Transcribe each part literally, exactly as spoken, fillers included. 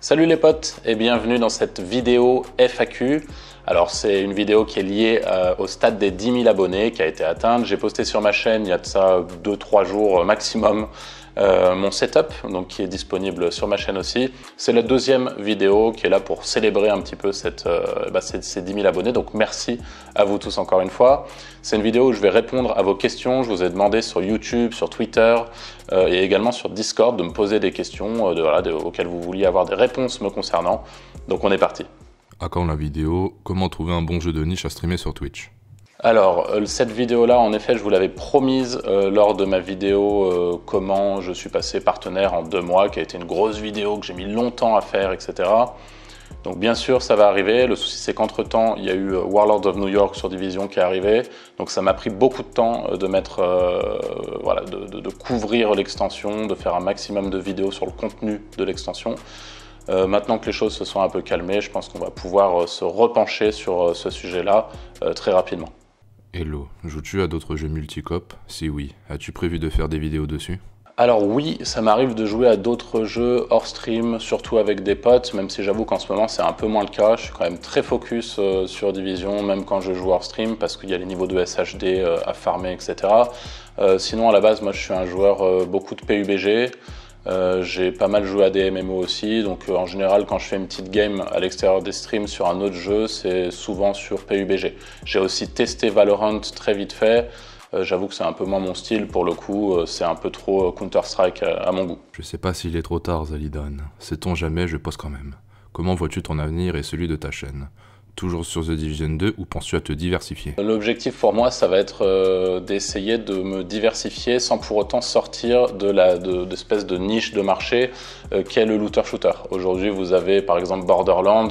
Salut les potes et bienvenue dans cette vidéo F A Q. Alors c'est une vidéo qui est liée euh, au stade des dix mille abonnés qui a été atteinte. J'ai posté sur ma chaîne il y a de ça deux trois jours maximum euh, mon setup, donc qui est disponible sur ma chaîne aussi. C'est la deuxième vidéo qui est là pour célébrer un petit peu cette, euh, bah, ces, ces dix mille abonnés, donc merci à vous tous encore une fois. C'est une vidéo où je vais répondre à vos questions. Je vous ai demandé sur YouTube, sur Twitter euh, et également sur Discord de me poser des questions euh, de, voilà, de, auxquelles vous vouliez avoir des réponses me concernant. Donc on est parti. À quand la vidéo? Comment trouver un bon jeu de niche à streamer sur Twitch? Alors, euh, cette vidéo-là, en effet, je vous l'avais promise euh, lors de ma vidéo euh, comment je suis passé partenaire en deux mois, qui a été une grosse vidéo que j'ai mis longtemps à faire, et cetera. Donc bien sûr, ça va arriver. Le souci, c'est qu'entre-temps, il y a eu Warlords of New York sur Division qui est arrivé. Donc ça m'a pris beaucoup de temps de mettre, euh, voilà, de, de, de couvrir l'extension, de faire un maximum de vidéos sur le contenu de l'extension. Euh, maintenant que les choses se sont un peu calmées, je pense qu'on va pouvoir euh, se repencher sur euh, ce sujet-là euh, très rapidement. Hello, joues-tu à d'autres jeux multicop? Si oui, as-tu prévu de faire des vidéos dessus? Alors oui, ça m'arrive de jouer à d'autres jeux hors stream, surtout avec des potes, même si j'avoue qu'en ce moment c'est un peu moins le cas. Je suis quand même très focus euh, sur Division, même quand je joue hors stream, parce qu'il y a les niveaux de S H D euh, à farmer, et cetera. Euh, sinon à la base, moi je suis un joueur euh, beaucoup de P U B G. Euh, j'ai pas mal joué à des M M O aussi, donc euh, en général quand je fais une petite game à l'extérieur des streams sur un autre jeu, c'est souvent sur P U B G. J'ai aussi testé Valorant très vite fait, euh, j'avoue que c'est un peu moins mon style pour le coup, euh, c'est un peu trop Counter-Strike à, à mon goût. Je sais pas s'il est trop tard, Zalidan. Sait-on jamais, je pose quand même. Comment vois-tu ton avenir et celui de ta chaîne? Toujours sur The Division deux ou penses-tu à te diversifier? L'objectif pour moi, ça va être euh, d'essayer de me diversifier sans pour autant sortir de la de, d'espèce de niche de marché euh, qu'est le looter-shooter. Aujourd'hui, vous avez par exemple Borderlands,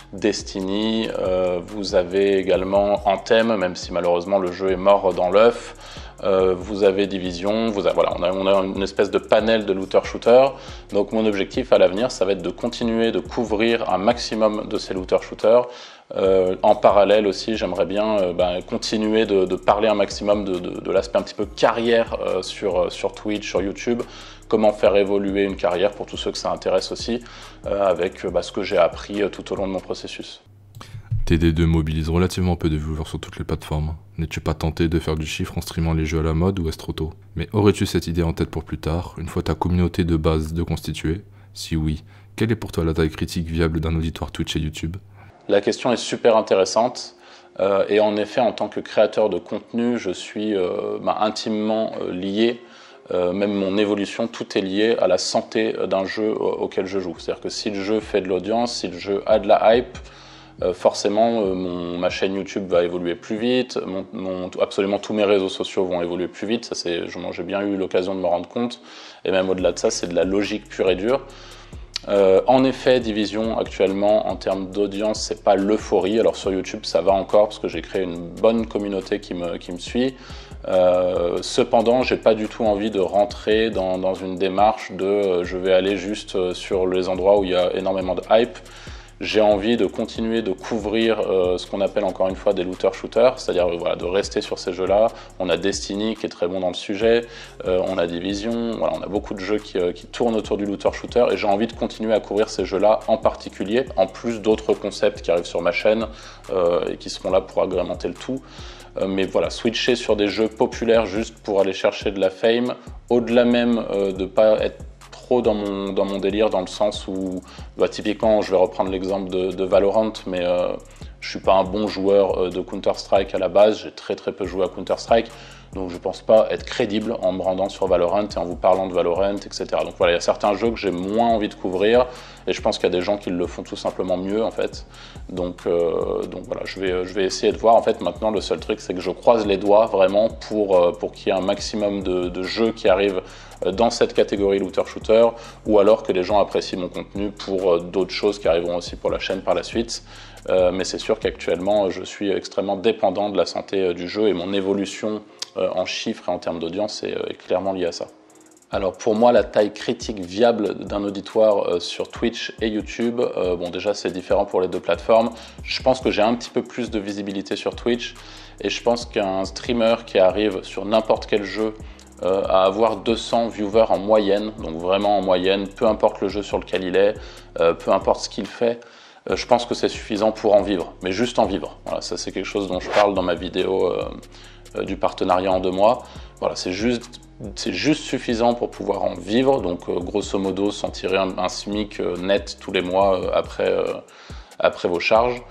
Destiny, euh, vous avez également Anthem, même si malheureusement le jeu est mort dans l'œuf. Euh, vous avez Division, vous avez, voilà, on a, on a une espèce de panel de looter-shooter. Donc mon objectif à l'avenir, ça va être de continuer de couvrir un maximum de ces looter-shooters. Euh, en parallèle aussi, j'aimerais bien euh, ben, continuer de, de parler un maximum de, de, de l'aspect un petit peu carrière euh, sur, sur Twitch, sur YouTube. Comment faire évoluer une carrière pour tous ceux que ça intéresse aussi, euh, avec bah, ce que j'ai appris euh, tout au long de mon processus. T D deux mobilise relativement peu de viewers sur toutes les plateformes. N'es-tu pas tenté de faire du chiffre en streamant les jeux à la mode ou est-ce trop tôt? Mais aurais-tu cette idée en tête pour plus tard, une fois ta communauté de base de constituée? Si oui, quelle est pour toi la taille critique viable d'un auditoire Twitch et YouTube? La question est super intéressante euh, et en effet, en tant que créateur de contenu, je suis euh, bah, intimement euh, lié. Euh, même mon évolution, tout est lié à la santé d'un jeu auquel je joue. C'est-à-dire que si le jeu fait de l'audience, si le jeu a de la hype, euh, forcément euh, mon, ma chaîne YouTube va évoluer plus vite, mon, mon, absolument tous mes réseaux sociaux vont évoluer plus vite. Ça, c'est, j'ai bien eu l'occasion de me rendre compte. Et même au-delà de ça, c'est de la logique pure et dure. Euh, en effet, Division actuellement en termes d'audience, c'est pas l'euphorie. Alors sur YouTube, ça va encore parce que j'ai créé une bonne communauté qui me, qui me suit. Euh, cependant, j'ai pas du tout envie de rentrer dans, dans une démarche de euh, je vais aller juste sur les endroits où il y a énormément de hype. J'ai envie de continuer de couvrir euh, ce qu'on appelle encore une fois des looter-shooters, c'est-à-dire euh, voilà, de rester sur ces jeux-là. On a Destiny qui est très bon dans le sujet, euh, on a Division, voilà, on a beaucoup de jeux qui, euh, qui tournent autour du looter-shooter et j'ai envie de continuer à couvrir ces jeux-là en particulier, en plus d'autres concepts qui arrivent sur ma chaîne euh, et qui seront là pour agrémenter le tout. Euh, mais voilà, switcher sur des jeux populaires juste pour aller chercher de la fame, au-delà même euh, de ne pas être Dans mon, dans mon délire, dans le sens où bah, typiquement je vais reprendre l'exemple de, de Valorant, mais euh, je suis pas un bon joueur euh, de Counter-Strike à la base, j'ai très très peu joué à Counter-Strike, donc je pense pas être crédible en me rendant sur Valorant et en vous parlant de Valorant, et cetera. Donc voilà, il y a certains jeux que j'ai moins envie de couvrir et je pense qu'il y a des gens qui le font tout simplement mieux en fait. Donc, euh, donc voilà, je vais, je vais essayer de voir. En fait, maintenant le seul truc c'est que je croise les doigts vraiment pour, euh, pour qu'il y ait un maximum de, de jeux qui arrivent dans cette catégorie looter-shooter, ou alors que les gens apprécient mon contenu pour d'autres choses qui arriveront aussi pour la chaîne par la suite. Euh, mais c'est sûr qu'actuellement, je suis extrêmement dépendant de la santé du jeu et mon évolution euh, en chiffres et en termes d'audience est, est clairement liée à ça. Alors pour moi, la taille critique viable d'un auditoire euh, sur Twitch et YouTube, euh, bon déjà c'est différent pour les deux plateformes. Je pense que j'ai un petit peu plus de visibilité sur Twitch et je pense qu'un streamer qui arrive sur n'importe quel jeu euh, à avoir deux cents viewers en moyenne, donc vraiment en moyenne, peu importe le jeu sur lequel il est, euh, peu importe ce qu'il fait, euh, je pense que c'est suffisant pour en vivre, mais juste en vivre. Voilà, ça c'est quelque chose dont je parle dans ma vidéo euh, euh, du partenariat en deux mois. Voilà, c'est juste, c'est juste suffisant pour pouvoir en vivre, donc euh, grosso modo s'en tirer un, un SMIC euh, net tous les mois euh, après, euh, après vos charges.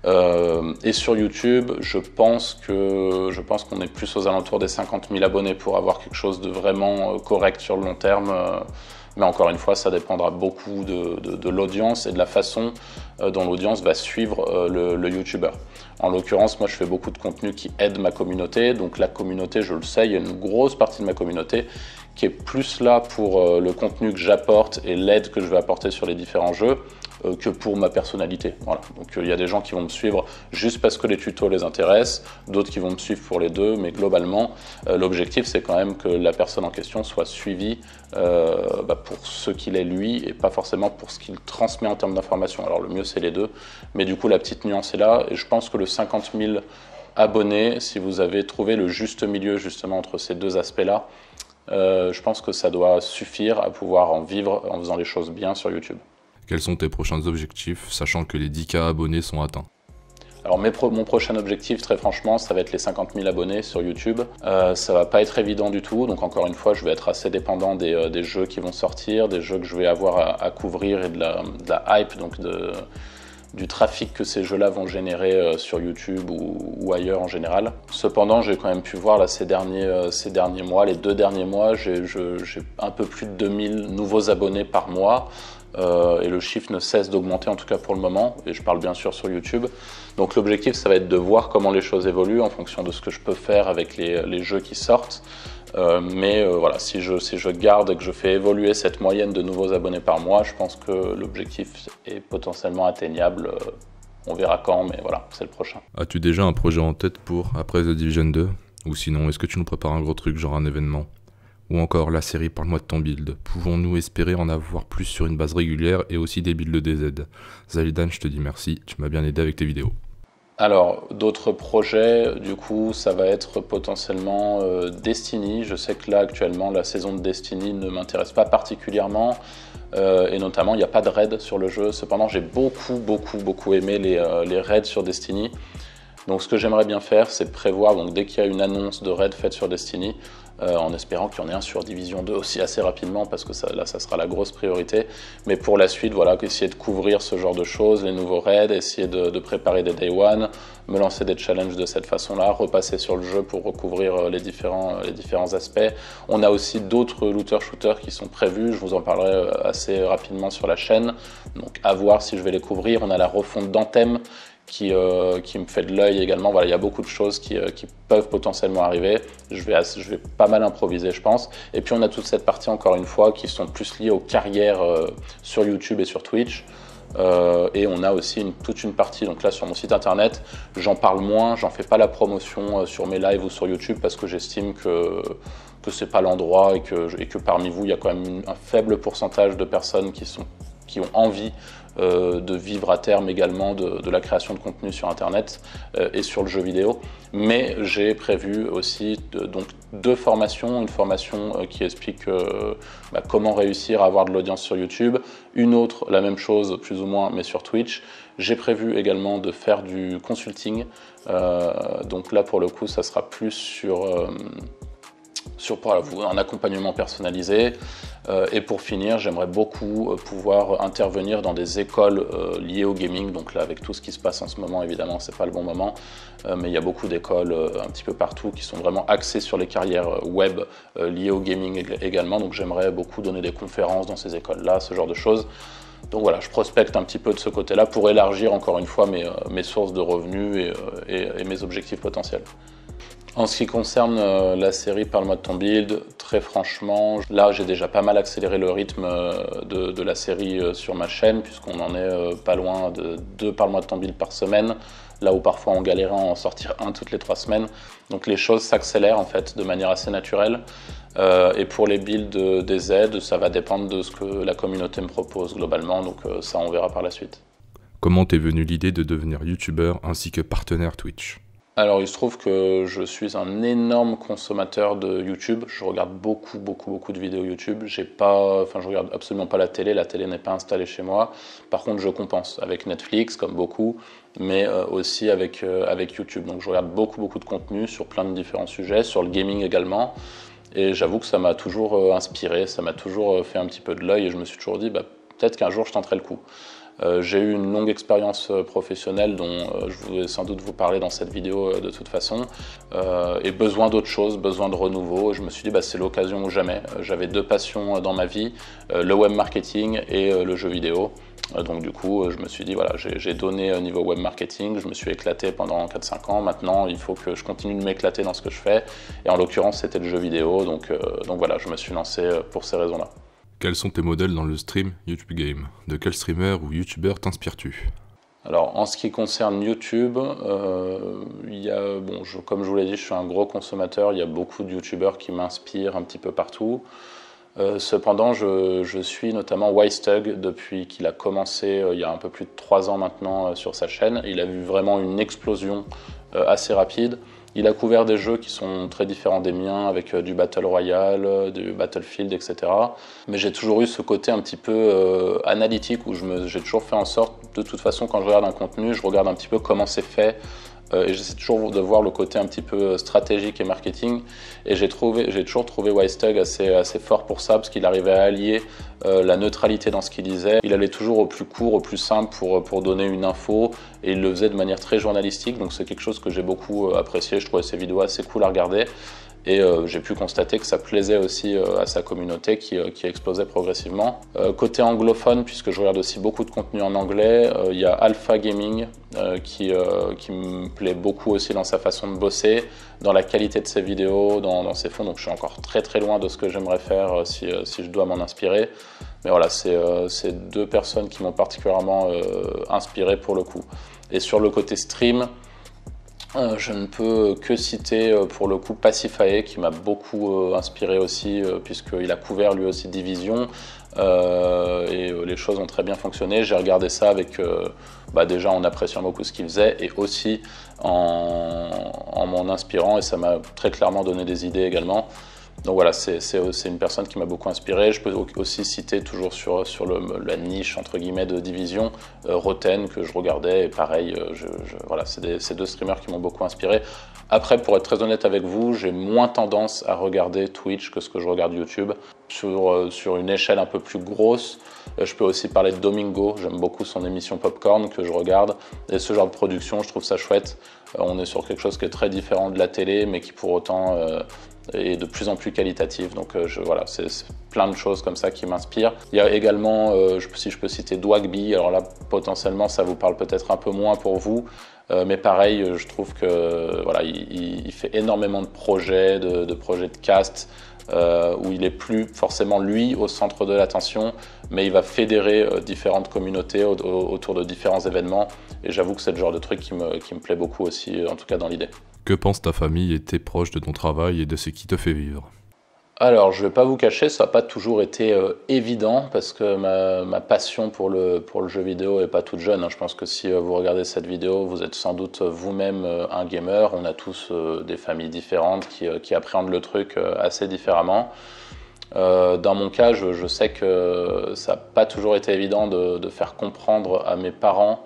Euh, et sur YouTube, je pense que je pense qu'on est plus aux alentours des cinquante mille abonnés pour avoir quelque chose de vraiment correct sur le long terme. Euh, mais encore une fois, ça dépendra beaucoup de, de, de l'audience et de la façon euh, dont l'audience va suivre euh, le, le YouTuber. En l'occurrence, moi, je fais beaucoup de contenu qui aide ma communauté. Donc la communauté, je le sais, il y a une grosse partie de ma communauté qui est plus là pour euh, le contenu que j'apporte et l'aide que je vais apporter sur les différents jeux euh, que pour ma personnalité. Voilà. Donc il euh, y a des gens qui vont me suivre juste parce que les tutos les intéressent, d'autres qui vont me suivre pour les deux, mais globalement, euh, l'objectif c'est quand même que la personne en question soit suivie euh, bah, pour ce qu'il est lui et pas forcément pour ce qu'il transmet en termes d'information. Alors le mieux c'est les deux, mais du coup la petite nuance est là et je pense que le cinquante mille abonnés, si vous avez trouvé le juste milieu justement entre ces deux aspects-là, Euh, je pense que ça doit suffire à pouvoir en vivre en faisant les choses bien sur YouTube. Quels sont tes prochains objectifs, sachant que les dix K abonnés sont atteints? Alors mes pro mon prochain objectif, très franchement, ça va être les cinquante mille abonnés sur YouTube. Euh, ça va pas être évident du tout, donc encore une fois, je vais être assez dépendant des, euh, des jeux qui vont sortir, des jeux que je vais avoir à, à couvrir et de la, de la hype, donc de... du trafic que ces jeux-là vont générer euh, sur YouTube ou, ou ailleurs en général. Cependant, j'ai quand même pu voir là, ces, derniers, euh, ces derniers mois, les deux derniers mois, j'ai un peu plus de deux mille nouveaux abonnés par mois euh, et le chiffre ne cesse d'augmenter en tout cas pour le moment, et je parle bien sûr sur YouTube. Donc l'objectif, ça va être de voir comment les choses évoluent en fonction de ce que je peux faire avec les, les jeux qui sortent. Euh, mais euh, voilà, si je, si je garde et que je fais évoluer cette moyenne de nouveaux abonnés par mois, je pense que l'objectif est potentiellement atteignable. Euh, on verra quand, mais voilà, c'est le prochain. As-tu déjà un projet en tête pour après The Division deux? Ou sinon, est-ce que tu nous prépares un gros truc, genre un événement? Ou encore la série Parle-moi de ton build. Pouvons-nous espérer en avoir plus sur une base régulière et aussi des builds D Z? Zalidan, je te dis merci, tu m'as bien aidé avec tes vidéos. Alors, d'autres projets, du coup, ça va être potentiellement euh, Destiny. Je sais que là, actuellement, la saison de Destiny ne m'intéresse pas particulièrement. Euh, et notamment, il n'y a pas de raid sur le jeu. Cependant, j'ai beaucoup, beaucoup, beaucoup aimé les, euh, les raids sur Destiny. Donc, ce que j'aimerais bien faire, c'est prévoir, donc, dès qu'il y a une annonce de raid faite sur Destiny, Euh, en espérant qu'il y en ait un sur Division deux aussi assez rapidement, parce que ça, là, ça sera la grosse priorité. Mais pour la suite, voilà, essayer de couvrir ce genre de choses, les nouveaux raids, essayer de, de préparer des Day One, me lancer des challenges de cette façon-là, repasser sur le jeu pour recouvrir les différents, les différents aspects. On a aussi d'autres looters-shooters qui sont prévus, je vous en parlerai assez rapidement sur la chaîne, donc à voir si je vais les couvrir. On a la refonte d'Anthem, Qui, euh, qui me fait de l'œil également. Voilà, il y a beaucoup de choses qui, euh, qui peuvent potentiellement arriver. Je vais, je vais pas mal improviser, je pense. Et puis on a toute cette partie, encore une fois, qui sont plus liées aux carrières euh, sur YouTube et sur Twitch. Euh, et on a aussi une, toute une partie, donc là sur mon site internet, j'en parle moins, j'en fais pas la promotion euh, sur mes lives ou sur YouTube parce que j'estime que, que c'est pas l'endroit et que, et que parmi vous, il y a quand même une, un faible pourcentage de personnes qui, sont, qui ont envie Euh, de vivre à terme également de, de la création de contenu sur internet euh, et sur le jeu vidéo. Mais j'ai prévu aussi de, donc deux formations, une formation euh, qui explique euh, bah, comment réussir à avoir de l'audience sur YouTube, une autre, la même chose plus ou moins, mais sur Twitch. J'ai prévu également de faire du consulting, euh, donc là pour le coup ça sera plus sur euh, sur un accompagnement personnalisé. Euh, et pour finir, j'aimerais beaucoup euh, pouvoir intervenir dans des écoles euh, liées au gaming. Donc là, avec tout ce qui se passe en ce moment, évidemment, c'est pas le bon moment. Euh, mais il y a beaucoup d'écoles euh, un petit peu partout qui sont vraiment axées sur les carrières web euh, liées au gaming également. Donc j'aimerais beaucoup donner des conférences dans ces écoles-là, ce genre de choses. Donc voilà, je prospecte un petit peu de ce côté-là pour élargir encore une fois mes, euh, mes sources de revenus et, euh, et, et mes objectifs potentiels. En ce qui concerne euh, la série Parle-moi de ton build, très franchement, là j'ai déjà pas mal accéléré le rythme euh, de, de la série euh, sur ma chaîne, puisqu'on en est euh, pas loin de deux Parle-moi de ton build par semaine, là où parfois on galérait à en sortir un toutes les trois semaines. Donc les choses s'accélèrent en fait de manière assez naturelle. Euh, et pour les builds des aides, ça va dépendre de ce que la communauté me propose globalement, donc euh, ça on verra par la suite. Comment t'es venue l'idée de devenir youtubeur ainsi que partenaire Twitch ? Alors il se trouve que je suis un énorme consommateur de YouTube, je regarde beaucoup beaucoup beaucoup de vidéos YouTube, j'ai pas, enfin je regarde absolument pas la télé, la télé n'est pas installée chez moi, par contre je compense avec Netflix comme beaucoup, mais euh, aussi avec, euh, avec YouTube, donc je regarde beaucoup beaucoup de contenu sur plein de différents sujets, sur le gaming également, et j'avoue que ça m'a toujours euh, inspiré, ça m'a toujours euh, fait un petit peu de l'œil et je me suis toujours dit bah, peut-être qu'un jour je tenterai le coup. Euh, j'ai eu une longue expérience euh, professionnelle dont euh, je vais sans doute vous parler dans cette vidéo euh, de toute façon, euh, et besoin d'autre chose, besoin de renouveau. Et je me suis dit bah, c'est l'occasion ou jamais. Euh, J'avais deux passions euh, dans ma vie, euh, le web marketing et euh, le jeu vidéo. Euh, donc du coup, euh, je me suis dit voilà, j'ai donné au niveau web marketing, je me suis éclaté pendant quatre cinq ans. Maintenant, il faut que je continue de m'éclater dans ce que je fais. Et en l'occurrence, c'était le jeu vidéo. Donc, euh, donc voilà, je me suis lancé euh, pour ces raisons-là. Quels sont tes modèles dans le stream YouTube Game? De quel streamer ou YouTuber t'inspires-tu? Alors en ce qui concerne YouTube, euh, il y a, bon, je, comme je vous l'ai dit, je suis un gros consommateur, il y a beaucoup de YouTubeurs qui m'inspirent un petit peu partout. Euh, cependant, je, je suis notamment Wisethug depuis qu'il a commencé euh, il y a un peu plus de trois ans maintenant euh, sur sa chaîne. Il a vu vraiment une explosion euh, assez rapide. Il a couvert des jeux qui sont très différents des miens, avec euh, du Battle Royale, euh, du Battlefield, et cetera. Mais j'ai toujours eu ce côté un petit peu euh, analytique où j'ai toujours fait en sorte, de toute façon, quand je regarde un contenu, je regarde un petit peu comment c'est fait. Euh, et j'essaie toujours de voir le côté un petit peu stratégique et marketing. Et j'ai toujours trouvé Wisethug assez, assez fort pour ça, parce qu'il arrivait à allier euh, la neutralité dans ce qu'il disait. Il allait toujours au plus court, au plus simple pour, pour donner une info. Et il le faisait de manière très journalistique. Donc c'est quelque chose que j'ai beaucoup apprécié. Je trouvais ses vidéos assez cool à regarder. Et euh, j'ai pu constater que ça plaisait aussi euh, à sa communauté qui, euh, qui explosait progressivement. Euh, côté anglophone, puisque je regarde aussi beaucoup de contenu en anglais, il y a Alpha Gaming euh, qui, euh, qui me plaît beaucoup aussi dans sa façon de bosser, dans la qualité de ses vidéos, dans, dans ses fonds. Donc je suis encore très très loin de ce que j'aimerais faire euh, si, euh, si je dois m'en inspirer. Mais voilà, c'est euh, deux personnes qui m'ont particulièrement euh, inspiré pour le coup. Et sur le côté stream, Euh, je ne peux que citer euh, pour le coup Pacifae qui m'a beaucoup euh, inspiré aussi euh, puisqu'il a couvert lui aussi Division euh, et euh, les choses ont très bien fonctionné. J'ai regardé ça avec euh, bah déjà en appréciant beaucoup ce qu'il faisait et aussi en, en m'en inspirant et ça m'a très clairement donné des idées également. Donc voilà, c'est une personne qui m'a beaucoup inspiré. Je peux aussi citer toujours sur, sur le, la niche entre guillemets de Division, euh, Roten que je regardais et pareil, euh, je, je, voilà, c'est deux streamers qui m'ont beaucoup inspiré. Après, pour être très honnête avec vous, j'ai moins tendance à regarder Twitch que ce que je regarde YouTube. Sur, euh, sur une échelle un peu plus grosse, euh, je peux aussi parler de Domingo, j'aime beaucoup son émission Popcorn que je regarde. Et ce genre de production, je trouve ça chouette. Euh, on est sur quelque chose qui est très différent de la télé, mais qui pour autant euh, est de plus en plus qualitatif. Donc euh, je, voilà, c'est plein de choses comme ça qui m'inspirent. Il y a également, euh, je, si je peux citer Dwagby, alors là potentiellement ça vous parle peut-être un peu moins pour vous, euh, mais pareil, je trouve que voilà, il, il fait énormément de projets, de, de projets de cast, euh, où il n'est plus forcément lui au centre de l'attention, mais il va fédérer euh, différentes communautés au, au, autour de différents événements. Et j'avoue que c'est le genre de truc qui me, qui me plaît beaucoup aussi, en tout cas dans l'idée. Que pense ta famille et tes proches de ton travail et de ce qui te fait vivre? Alors, je ne vais pas vous cacher, ça n'a pas toujours été euh, évident parce que ma, ma passion pour le, pour le jeu vidéo n'est pas toute jeune. Hein. Je pense que si euh, vous regardez cette vidéo, vous êtes sans doute vous-même euh, un gamer. On a tous euh, des familles différentes qui, euh, qui appréhendent le truc euh, assez différemment. Euh, dans mon cas, je, je sais que ça n'a pas toujours été évident de, de faire comprendre à mes parents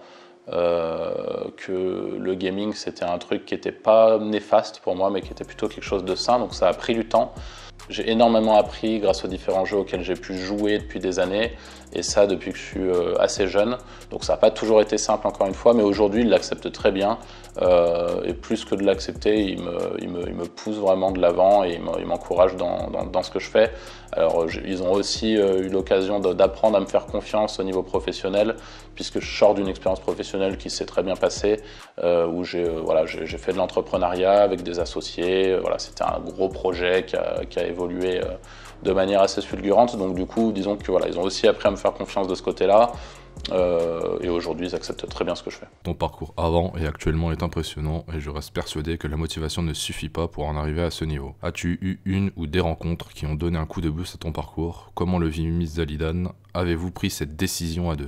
Euh, que le gaming c'était un truc qui n'était pas néfaste pour moi mais qui était plutôt quelque chose de sain, donc ça a pris du temps. J'ai énormément appris grâce aux différents jeux auxquels j'ai pu jouer depuis des années et ça depuis que je suis euh, assez jeune, donc ça n'a pas toujours été simple encore une fois, mais aujourd'hui il l'accepte très bien euh, et plus que de l'accepter, il me, il, me, il me pousse vraiment de l'avant et il m'encourage dans, dans, dans ce que je fais. Alors ils ont aussi euh, eu l'occasion d'apprendre à me faire confiance au niveau professionnel puisque je sors d'une expérience professionnelle qui s'est très bien passée euh, où j'ai euh, voilà, j'ai fait de l'entrepreneuriat avec des associés, euh, voilà, c'était un gros projet qui a, qui a évolué euh, de manière assez fulgurante, donc du coup disons que voilà, ils ont aussi appris à me faire confiance de ce côté-là. Euh, et aujourd'hui, ils acceptent très bien ce que je fais. Ton parcours avant et actuellement est impressionnant et je reste persuadé que la motivation ne suffit pas pour en arriver à ce niveau. As-tu eu une ou des rencontres qui ont donné un coup de boost à ton parcours? Comment le vit Miss Zalidan? Avez-vous pris cette décision à deux?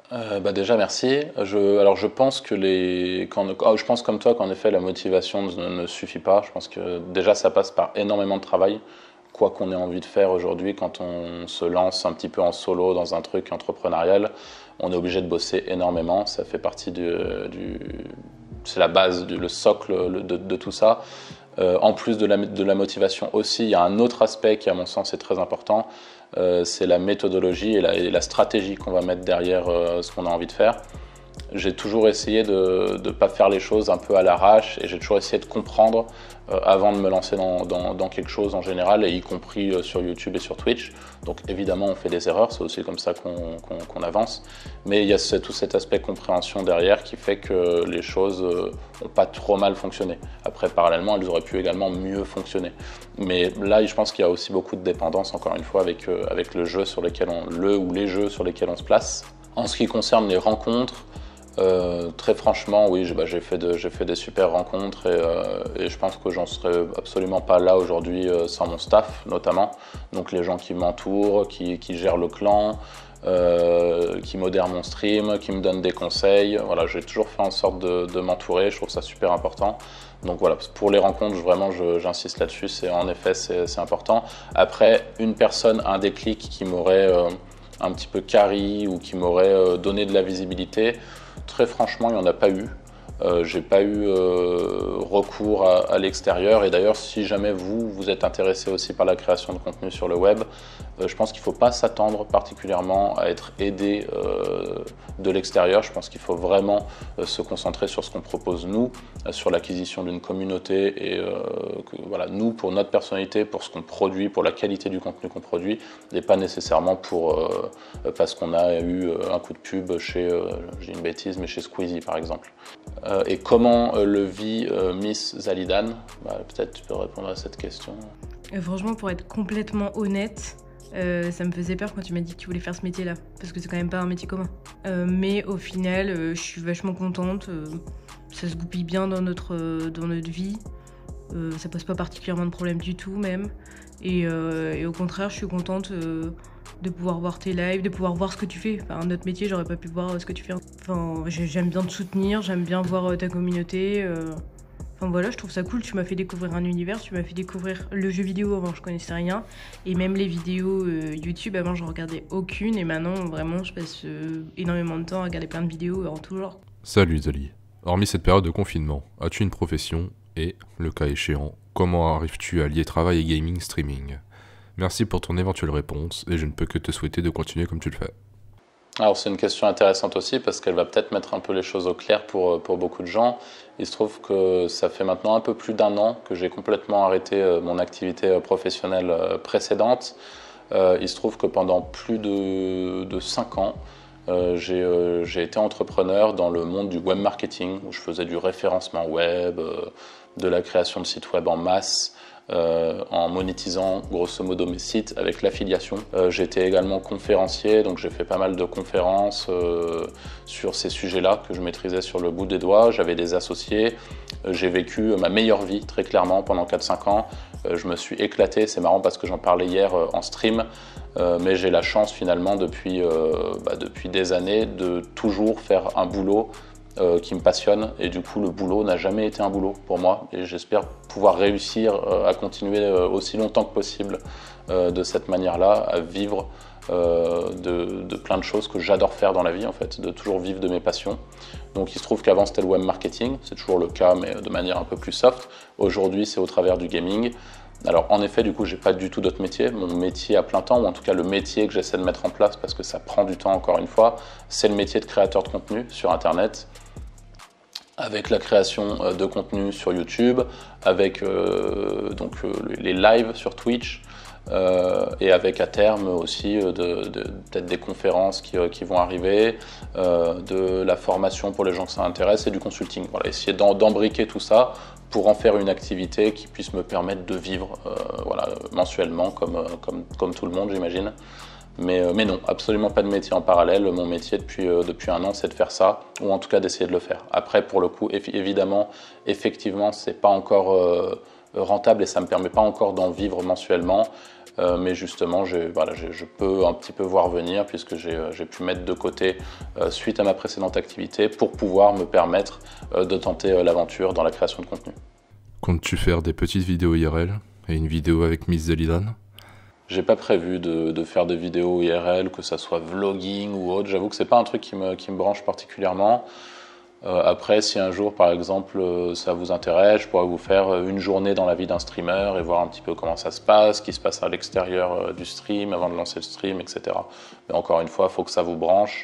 Euh, bah déjà merci. Je, alors je pense que les, quand, oh, je pense comme toi qu'en effet la motivation ne, ne suffit pas. Je pense que déjà ça passe par énormément de travail. Quoi qu'on ait envie de faire aujourd'hui, quand on se lance un petit peu en solo dans un truc entrepreneurial, on est obligé de bosser énormément. Ça fait partie du, du c'est la base, du, le socle de, de tout ça. Euh, en plus de la, de la motivation aussi, il y a un autre aspect qui à mon sens est très important. Euh, c'est la méthodologie et la, et la stratégie qu'on va mettre derrière euh, ce qu'on a envie de faire. J'ai toujours essayé de ne pas faire les choses un peu à l'arrache et j'ai toujours essayé de comprendre euh, avant de me lancer dans, dans, dans quelque chose en général, et y compris euh, sur YouTube et sur Twitch. Donc évidemment on fait des erreurs, c'est aussi comme ça qu'on qu'on, qu'on avance, mais il y a ce, tout cet aspect compréhension derrière qui fait que les choses n'ont euh, pas trop mal fonctionné. Après parallèlement elles auraient pu également mieux fonctionner. Mais là je pense qu'il y a aussi beaucoup de dépendance encore une fois avec, euh, avec le jeu sur lequel on, le ou les jeux sur lesquels on se place. En ce qui concerne les rencontres, Euh, très franchement, oui, j'ai bah, fait, de, fait des super rencontres et, euh, et je pense que j'en serais absolument pas là aujourd'hui euh, sans mon staff, notamment. Donc les gens qui m'entourent, qui, qui gèrent le clan, euh, qui modèrent mon stream, qui me donnent des conseils. Voilà, j'ai toujours fait en sorte de, de m'entourer, je trouve ça super important. Donc voilà, pour les rencontres, vraiment, j'insiste là-dessus, c'est en effet, c'est important. Après, une personne, un déclic qui m'aurait euh, un petit peu carry ou qui m'aurait euh, donné de la visibilité, très franchement, il n'y en a pas eu. Euh, j'ai pas eu euh, recours à, à l'extérieur. Et d'ailleurs, si jamais vous, vous êtes intéressé aussi par la création de contenu sur le web, euh, je pense qu'il ne faut pas s'attendre particulièrement à être aidé euh, de l'extérieur. Je pense qu'il faut vraiment euh, se concentrer sur ce qu'on propose nous, euh, sur l'acquisition d'une communauté et euh, que, voilà, nous, pour notre personnalité, pour ce qu'on produit, pour la qualité du contenu qu'on produit, et pas nécessairement pour, euh, parce qu'on a eu un coup de pub chez, euh, j'ai une bêtise, mais chez Squeezie par exemple. Euh, et comment euh, le vit euh, Miss Zalidan? Bah, peut-être tu peux répondre à cette question. Euh, franchement, pour être complètement honnête, euh, ça me faisait peur quand tu m'as dit que tu voulais faire ce métier-là, parce que c'est quand même pas un métier commun. Euh, mais au final, euh, je suis vachement contente. Euh, ça se goupille bien dans notre, euh, dans notre vie. Euh, ça pose pas particulièrement de problème du tout même. Et, euh, et au contraire, je suis contente euh, de pouvoir voir tes lives, de pouvoir voir ce que tu fais. Enfin, un autre métier, j'aurais pas pu voir ce que tu fais. Enfin, j'aime bien te soutenir, j'aime bien voir ta communauté. Euh... Enfin voilà, je trouve ça cool. Tu m'as fait découvrir un univers, tu m'as fait découvrir le jeu vidéo. Avant, je connaissais rien. Et même les vidéos euh, YouTube, avant, je regardais aucune. Et maintenant, vraiment, je passe euh, énormément de temps à regarder plein de vidéos en tout genre. Salut Zali. Hormis cette période de confinement, as-tu une profession? Et, le cas échéant, comment arrives-tu à lier travail et gaming streaming? Merci pour ton éventuelle réponse et je ne peux que te souhaiter de continuer comme tu le fais. Alors c'est une question intéressante aussi parce qu'elle va peut-être mettre un peu les choses au clair pour, pour beaucoup de gens. Il se trouve que ça fait maintenant un peu plus d'un an que j'ai complètement arrêté mon activité professionnelle précédente. Il se trouve que pendant plus de, de cinq ans, Euh, j'ai euh, été entrepreneur dans le monde du web marketing où je faisais du référencement web, euh, de la création de sites web en masse, euh, en monétisant grosso modo mes sites avec l'affiliation. Euh, J'étais également conférencier, donc j'ai fait pas mal de conférences euh, sur ces sujets-là que je maîtrisais sur le bout des doigts. J'avais des associés, euh, j'ai vécu ma meilleure vie très clairement pendant quatre cinq ans. Euh, je me suis éclaté, c'est marrant parce que j'en parlais hier euh, en stream. Euh, mais j'ai la chance finalement depuis, euh, bah, depuis des années de toujours faire un boulot euh, qui me passionne et du coup le boulot n'a jamais été un boulot pour moi et j'espère pouvoir réussir euh, à continuer euh, aussi longtemps que possible euh, de cette manière-là, à vivre euh, de, de plein de choses que j'adore faire dans la vie en fait, de toujours vivre de mes passions. Donc il se trouve qu'avant c'était le web marketing, c'est toujours le cas mais de manière un peu plus soft. Aujourd'hui c'est au travers du gaming. Alors en effet, du coup, j'ai pas du tout d'autre métier. Mon métier à plein temps, ou en tout cas le métier que j'essaie de mettre en place, parce que ça prend du temps encore une fois, c'est le métier de créateur de contenu sur Internet, avec la création de contenu sur YouTube, avec euh, donc, euh, les lives sur Twitch, euh, et avec à terme aussi euh, de, de, peut-être des conférences qui, euh, qui vont arriver, euh, de la formation pour les gens que ça intéresse et du consulting. Voilà, essayer d'embriquer tout ça pour en faire une activité qui puisse me permettre de vivre euh, voilà, mensuellement comme, comme, comme tout le monde j'imagine. Mais, mais non, absolument pas de métier en parallèle. Mon métier depuis, euh, depuis un an c'est de faire ça, ou en tout cas d'essayer de le faire. Après pour le coup, évidemment, effectivement c'est pas encore euh, rentable et ça me permet pas encore d'en vivre mensuellement. Euh, mais justement, voilà, je peux un petit peu voir venir puisque j'ai pu mettre de côté euh, suite à ma précédente activité pour pouvoir me permettre euh, de tenter euh, l'aventure dans la création de contenu. Comptes-tu faire des petites vidéos I R L et une vidéo avec Miss Zalidan? J'ai pas prévu de, de faire des vidéos I R L, que ça soit vlogging ou autre. J'avoue que c'est pas un truc qui me, qui me branche particulièrement. Euh, après, si un jour, par exemple, euh, ça vous intéresse, je pourrais vous faire une journée dans la vie d'un streamer et voir un petit peu comment ça se passe, ce qui se passe à l'extérieur euh, du stream, avant de lancer le stream, et cetera. Mais encore une fois, il faut que ça vous branche.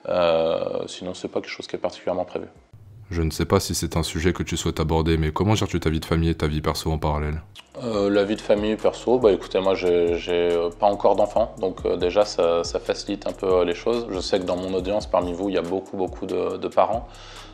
Euh, sinon, c'est pas quelque chose qui est particulièrement prévu. Je ne sais pas si c'est un sujet que tu souhaites aborder, mais comment gères-tu ta vie de famille et ta vie perso en parallèle? euh, La vie de famille perso, bah écoutez, moi j'ai pas encore d'enfants, donc euh, déjà ça, ça facilite un peu les choses. Je sais que dans mon audience, parmi vous, il y a beaucoup beaucoup de, de parents,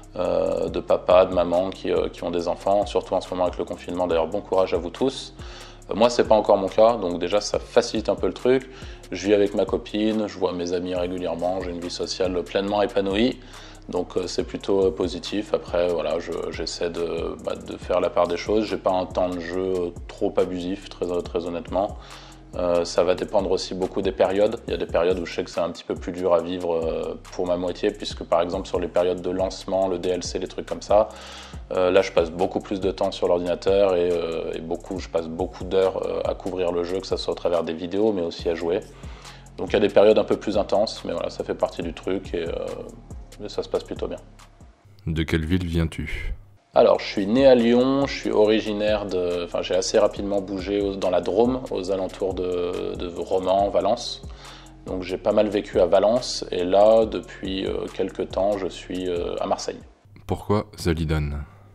euh, de papas, de mamans qui, euh, qui ont des enfants, surtout en ce moment avec le confinement. D'ailleurs, bon courage à vous tous. Euh, moi, c'est pas encore mon cas, donc déjà ça facilite un peu le truc. Je vis avec ma copine, je vois mes amis régulièrement, j'ai une vie sociale pleinement épanouie. Donc euh, c'est plutôt euh, positif. Après, voilà, j'essaie de, bah, de faire la part des choses. J'ai pas un temps de jeu trop abusif, très, très honnêtement. Euh, ça va dépendre aussi beaucoup des périodes. Il y a des périodes où je sais que c'est un petit peu plus dur à vivre euh, pour ma moitié, puisque par exemple sur les périodes de lancement, le D L C, les trucs comme ça, euh, là je passe beaucoup plus de temps sur l'ordinateur et, euh, et beaucoup, je passe beaucoup d'heures euh, à couvrir le jeu, que ce soit au travers des vidéos, mais aussi à jouer. Donc il y a des périodes un peu plus intenses, mais voilà, ça fait partie du truc et euh, mais ça se passe plutôt bien. De quelle ville viens-tu? Alors, je suis né à Lyon, je suis originaire de... Enfin, j'ai assez rapidement bougé dans la Drôme, aux alentours de, de Romans, Valence. Donc, j'ai pas mal vécu à Valence, et là, depuis euh, quelques temps, je suis euh, à Marseille. Pourquoi Zalidan?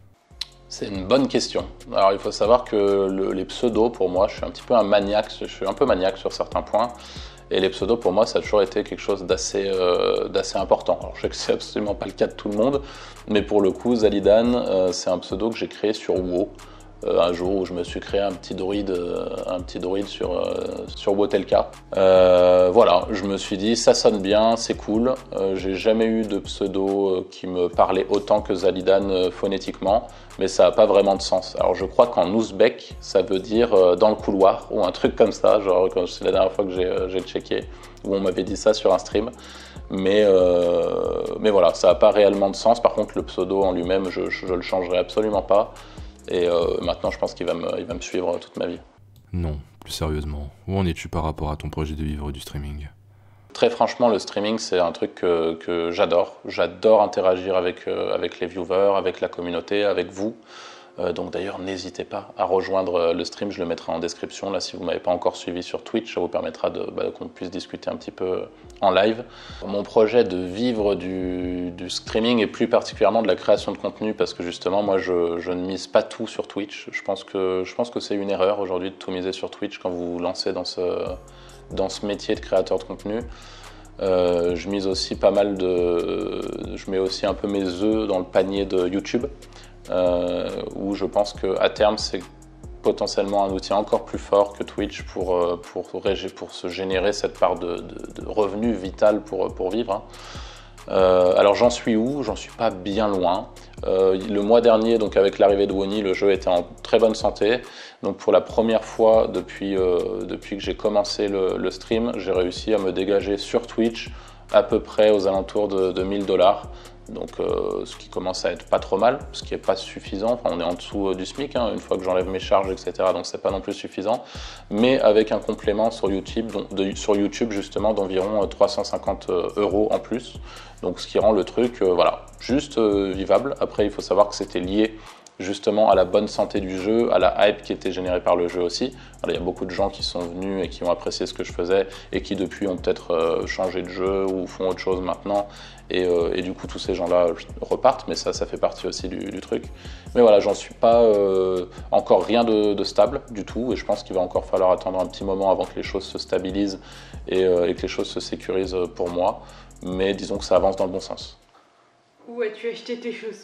C'est une bonne question. Alors, il faut savoir que le, les pseudos, pour moi, je suis un petit peu un maniaque, je suis un peu maniaque sur certains points. Et les pseudos, pour moi, ça a toujours été quelque chose d'assez euh, d'assez important. Alors, je sais que c'est absolument pas le cas de tout le monde, mais pour le coup, Zalidan, euh, c'est un pseudo que j'ai créé sur WoW. Euh, un jour où je me suis créé un petit druide, euh, un petit druide sur, euh, sur Wotelka. Euh, voilà, je me suis dit, ça sonne bien, c'est cool. Euh, j'ai jamais eu de pseudo qui me parlait autant que Zalidan euh, phonétiquement, mais ça n'a pas vraiment de sens. Alors je crois qu'en ouzbek, ça veut dire euh, dans le couloir, ou un truc comme ça, genre c'est la dernière fois que j'ai euh, checké, où on m'avait dit ça sur un stream. Mais, euh, mais voilà, ça n'a pas réellement de sens. Par contre, le pseudo en lui-même, je ne le changerai absolument pas. Et euh, maintenant, je pense qu'il va, me, il va me suivre toute ma vie. Non, plus sérieusement, où en es-tu par rapport à ton projet de vivre du streaming? Très franchement, le streaming, c'est un truc que, que j'adore. J'adore interagir avec, euh, avec les viewers, avec la communauté, avec vous. Euh, donc d'ailleurs, n'hésitez pas à rejoindre le stream, je le mettrai en description. Là, si vous ne m'avez pas encore suivi sur Twitch, ça vous permettra de, bah, qu'on puisse discuter un petit peu en live. Mon projet de vivre du, du streaming et plus particulièrement de la création de contenu, parce que justement, moi, je, je ne mise pas tout sur Twitch. Je pense que, je pense que c'est une erreur aujourd'hui de tout miser sur Twitch quand vous vous lancez dans ce, dans ce métier de créateur de contenu. Euh, je mise aussi pas mal de... Je mets aussi un peu mes œufs dans le panier de YouTube. Euh, où je pense qu'à terme c'est potentiellement un outil encore plus fort que Twitch pour, pour, pour se générer cette part de, de, de revenus vital pour, pour vivre. Hein. Euh, alors j'en suis où? J'en suis pas bien loin. Euh, le mois dernier, donc avec l'arrivée de Wony, le jeu était en très bonne santé. Donc pour la première fois depuis, euh, depuis que j'ai commencé le, le stream, j'ai réussi à me dégager sur Twitch à peu près aux alentours de, de mille dollars. Donc euh, ce qui commence à être pas trop mal, ce qui n'est pas suffisant, enfin on est en dessous euh, du SMIC, hein, une fois que j'enlève mes charges, et cetera. Donc c'est pas non plus suffisant, mais avec un complément sur YouTube, donc, de, sur YouTube justement d'environ trois cent cinquante euros en plus, donc ce qui rend le truc euh, voilà, juste euh, vivable. Après il faut savoir que c'était lié justement à la bonne santé du jeu, à la hype qui était générée par le jeu aussi. Alors, il y a beaucoup de gens qui sont venus et qui ont apprécié ce que je faisais et qui depuis ont peut-être euh, changé de jeu ou font autre chose maintenant. Et, euh, et du coup, tous ces gens-là repartent, mais ça, ça fait partie aussi du, du truc. Mais voilà, j'en suis pas euh, encore rien de, de stable du tout et je pense qu'il va encore falloir attendre un petit moment avant que les choses se stabilisent et, euh, et que les choses se sécurisent pour moi. Mais disons que ça avance dans le bon sens. Où as-tu acheté tes chaussons ?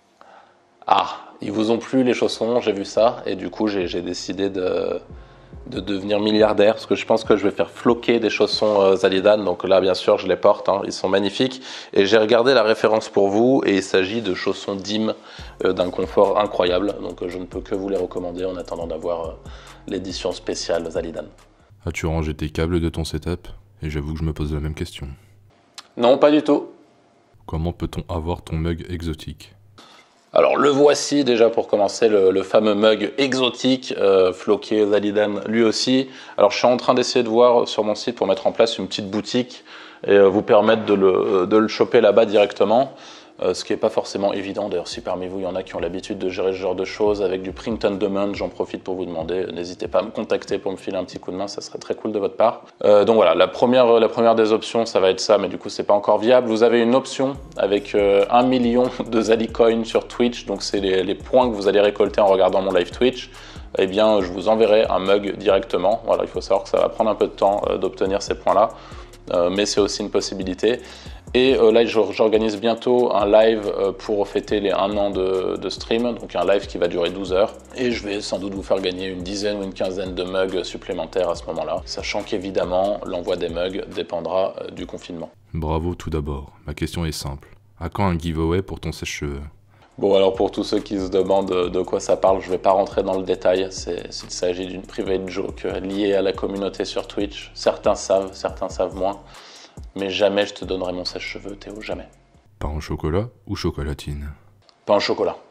Ah, ils vous ont plu les chaussons, j'ai vu ça, et du coup j'ai décidé de, de devenir milliardaire, parce que je pense que je vais faire floquer des chaussons euh, Zalidan, donc là bien sûr je les porte, hein, ils sont magnifiques, et j'ai regardé la référence pour vous, et il s'agit de chaussons D I M euh, d'un confort incroyable, donc euh, je ne peux que vous les recommander en attendant d'avoir euh, l'édition spéciale Zalidan. As-tu rangé tes câbles de ton setup? Et j'avoue que je me pose la même question. Non, pas du tout. Comment peut-on avoir ton mug exotique? Alors le voici déjà pour commencer, le, le fameux mug exotique, euh, floqué, Zalidan lui aussi. Alors je suis en train d'essayer de voir sur mon site pour mettre en place une petite boutique et euh, vous permettre de le, de le choper là-bas directement. Euh, ce qui n'est pas forcément évident. D'ailleurs, si parmi vous, il y en a qui ont l'habitude de gérer ce genre de choses avec du print on demand, j'en profite pour vous demander. N'hésitez pas à me contacter pour me filer un petit coup de main, ça serait très cool de votre part. Euh, donc voilà, la première, la première des options, ça va être ça, mais du coup, c'est pas encore viable. Vous avez une option avec euh, un million de Zalicoin sur Twitch, donc c'est les, les points que vous allez récolter en regardant mon live Twitch. Eh bien, je vous enverrai un mug directement. Voilà, il faut savoir que ça va prendre un peu de temps euh, d'obtenir ces points-là, euh, mais c'est aussi une possibilité. Et euh, là, j'organise bientôt un live euh, pour fêter les un an de, de stream, donc un live qui va durer douze heures. Et je vais sans doute vous faire gagner une dizaine ou une quinzaine de mugs supplémentaires à ce moment-là, sachant qu'évidemment, l'envoi des mugs dépendra euh, du confinement. Bravo tout d'abord. Ma question est simple. À quand un giveaway pour ton sèche-cheveux? Bon, alors pour tous ceux qui se demandent de quoi ça parle, je ne vais pas rentrer dans le détail. C'est, il s'agit d'une private joke liée à la communauté sur Twitch. Certains savent, certains savent moins. Mais jamais je te donnerai mon sèche-cheveux, Théo, jamais. Pain au chocolat ou chocolatine? Pain au chocolat.